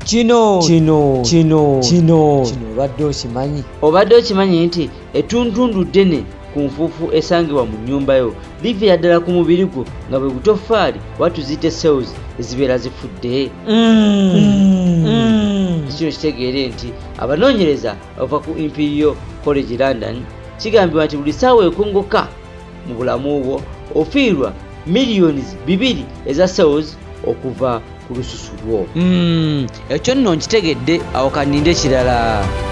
kino obadde okimanyi nti ettuntundu ddene ku nfuufu esangibwa mu nnyumba yo liviira ddala ku mubiri gwo nga bwe butoffaali watuzite cells ezibeera zifudde. Kino kitegeere nti abanoonyereza bava ku Imperial College London kigambibwa nti buli ssaawa ekongoka mu bulamu bwo ofiirwa millions 2 eza cells okuva ku lususu lwo. Ekyo nno nkitegedde awo kaninde kirala.